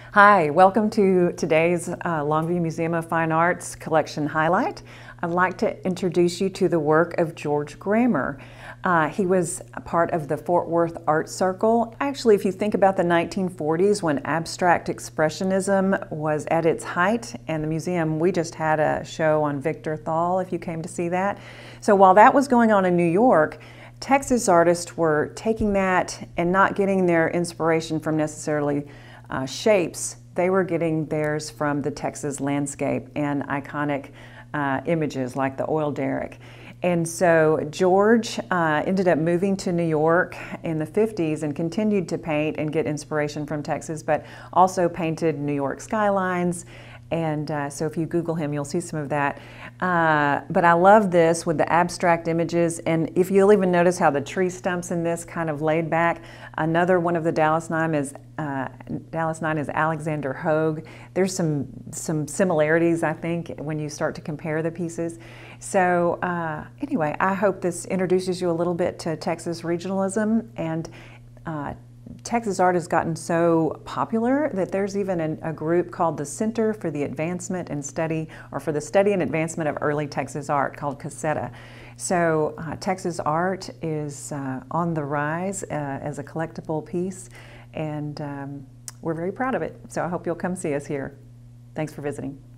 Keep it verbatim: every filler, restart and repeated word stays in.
Hi, welcome to today's uh, Longview Museum of Fine Arts collection highlight. I'd like to introduce you to the work of George Grammer. Uh, he was a part of the Fort Worth Art Circle. Actually, if you think about the nineteen forties when abstract expressionism was at its height, and the museum, we just had a show on Victor Thal, if you came to see that. So while that was going on in New York, Texas artists were taking that and not getting their inspiration from necessarily uh, shapes. They were getting theirs from the Texas landscape and iconic uh, images like the oil derrick. And so George uh, ended up moving to New York in the fifties and continued to paint and get inspiration from Texas, but also painted New York skylines. And uh, so if you Google him, you'll see some of that. Uh, but I love this with the abstract images. And if you'll even notice how the tree stumps in this kind of laid back. Another one of the Dallas Nine is, uh, Dallas Nine is Alexander Hogue. There's some, some similarities, I think, when you start to compare the pieces. So uh, anyway, I hope this introduces you a little bit to Texas regionalism. And uh, Texas art has gotten so popular that there's even an, a group called the Center for the Advancement and Study, or for the Study and Advancement of Early Texas Art, called CASETA. So uh, Texas art is uh, on the rise uh, as a collectible piece, and um, we're very proud of it. So I hope you'll come see us here. Thanks for visiting.